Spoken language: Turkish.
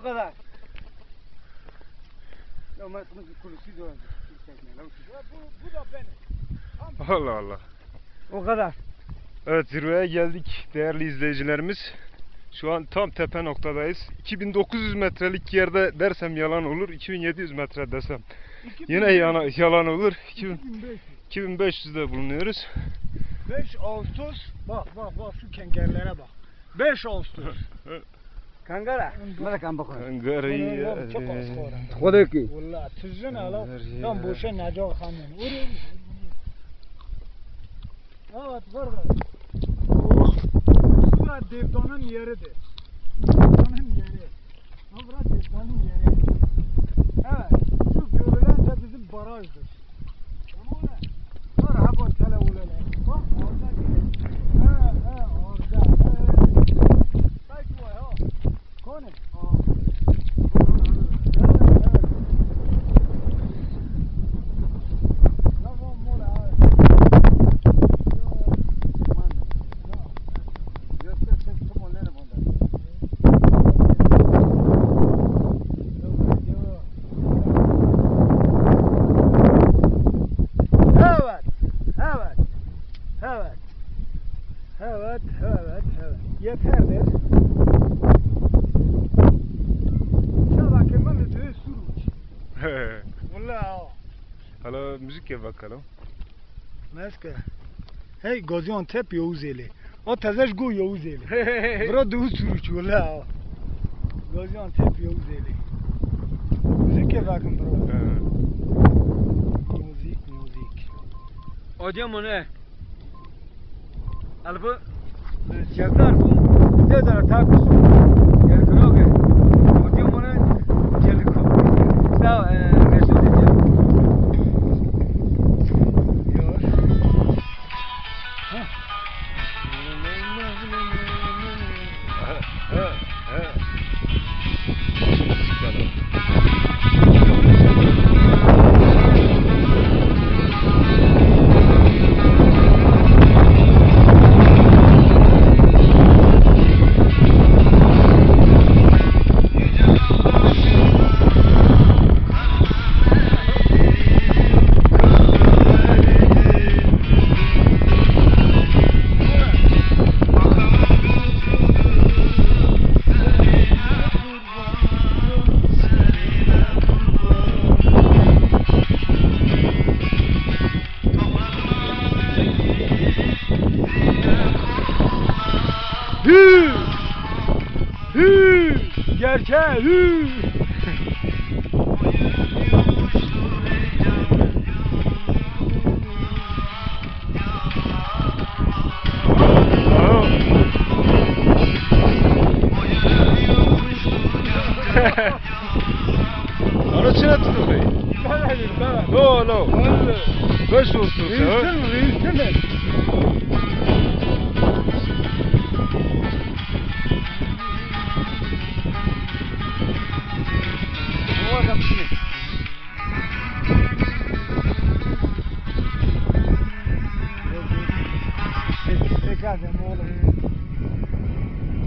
kadar. Ya ben sana bir kulüsü diyorum. Bu da benim. Allah Allah. O kadar. Evet, zirveye geldik değerli izleyicilerimiz. Şu an tam tepe noktadayız. 2900 metrelik yerde dersem yalan olur. 2700 metre desem yine yalan olur. 2500'de bulunuyoruz. 5 Ağustos. Bak şu kengerlere bak. 5 Ağustos. Kangara. Bana kan bakın. Angara'yı. Çok az sonra. O da ki. Valla tüzün ala. Tam boşa naca hanım. Evet var. Bura Devdan'ın yeridir. Devdan'ın yeri. Bura Devdan'ın yeri. Evet. Şu görülen de bizim barajdır. Ama ne? Var ha bu tele ulele. Bak orada değil. Orada. Belki var ha. Kone? Evet. Yeterdir. Şabakımın ödüğü suruç. Valla. Hala müzik yap bakalım. Meske. Hey Gaziantep Yavuzeli. O tezeş go Yavuzeli. Bura doğu suruç valla. Gaziantep Yavuzeli. Müzik yap bakın bro. Müzik. Hocam o ne? Albu. Çakar bu. Cezara takusu. Yerkinoge. Hocam o ne? Celiko. Sağ Mesut Ecel. Gerçek. Ano çene tutu bey. No. Kaç olsun sen? Reis'ten mi?